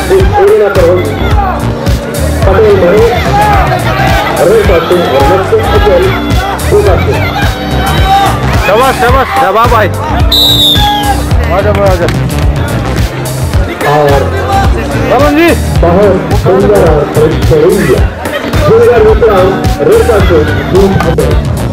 इस एरिना पर होगी पटेल महेश, रोहित सिंह और लक्ष्य अचल भूपा सिंह। शाबाश शाबाश शाबाश भाई, आजा आजा। और पवन जी बहुत सुंदर और परिष्कृत रोहित सिंह, भूपा सिंह।